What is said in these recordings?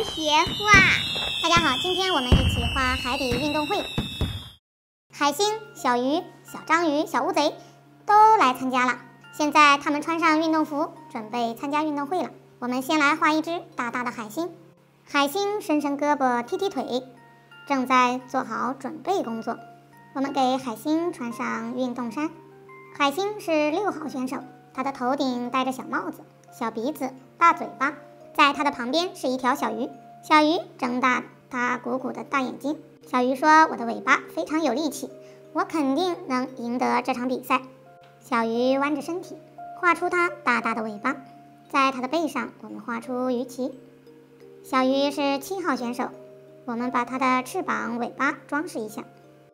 学画。 大家好，今天我们一起画海底运动会。海星、小鱼、小章鱼、小乌贼都来参加了。现在他们穿上运动服，准备参加运动会了。我们先来画一只大大的海星。海星伸伸胳膊，踢踢腿，正在做好准备工作。我们给海星穿上运动衫。海星是6号选手，他的头顶戴着小帽子、小鼻子、大嘴巴。在他的旁边是一条小鱼，小鱼睁大它鼓鼓的大眼睛。小鱼说：“我的尾巴非常有力气，我肯定能赢得这场比赛。”小鱼弯着身体，画出它大大的尾巴。在它的背上，我们画出鱼鳍。小鱼是7号选手，我们把它的翅膀、尾巴装饰一下。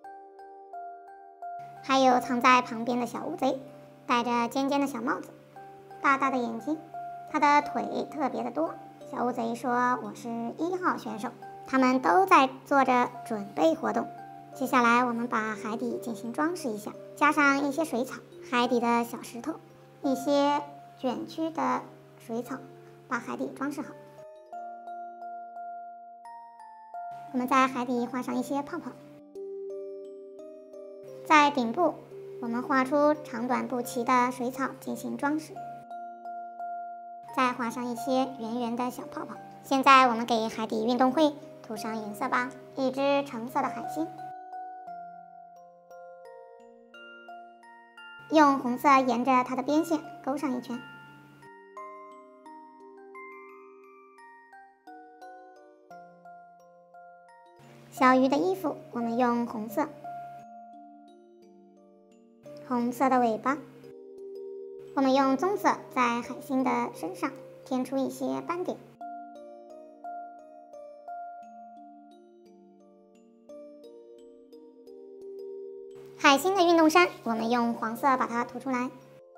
还有藏在旁边的小乌贼，戴着尖尖的小帽子，大大的眼睛。它的腿特别的多。小乌贼说：“我是1号选手。”他们都在做着准备活动。接下来我们把海底进行装饰一下，加上一些水草、海底的小石头、一些卷曲的水草，把海底装饰好。我们在海底画上一些泡泡。在顶部，我们画出长短不齐的水草进行装饰。再画上一些圆圆的小泡泡。现在我们给海底运动会涂上颜色吧。一只橙色的海星，用红色沿着它的边线勾上一圈。小鱼的衣服我们用红色，红色的尾巴。我们用棕色在海星的身上添出一些斑点。海星的运动衫我们用黄色把它涂出来。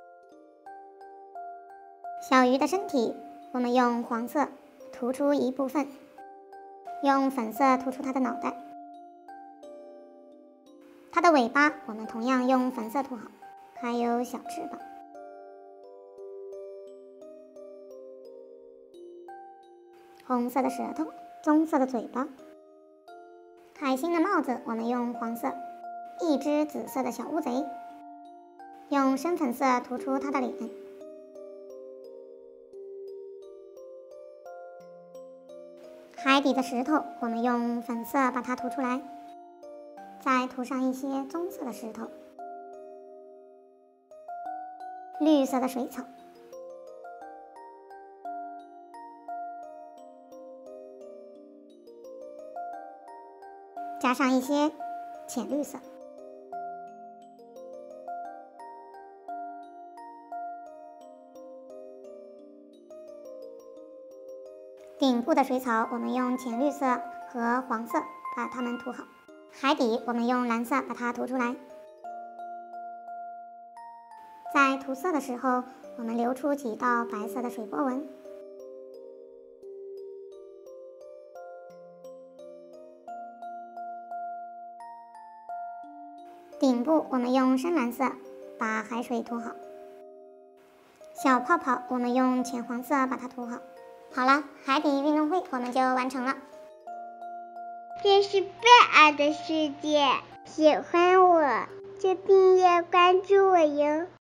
小鱼的身体我们用黄色涂出一部分，用粉色涂出它的脑袋。它的尾巴我们同样用粉色涂好，还有小翅膀。红色的舌头，棕色的嘴巴。海星的帽子我们用黄色。一只紫色的小乌贼，用深粉色涂出它的脸。海底的石头我们用粉色把它涂出来，再涂上一些棕色的石头，绿色的水草。加上一些浅绿色。顶部的水草我们用浅绿色和黄色把它们涂好，海底我们用蓝色把它涂出来。在涂色的时候，我们留出几道白色的水波纹。顶部我们用深蓝色把海水涂好，小泡泡我们用浅黄色把它涂好。好了，海底运动会我们就完成了。 这是贝尔的世界，喜欢我就订阅关注我哟。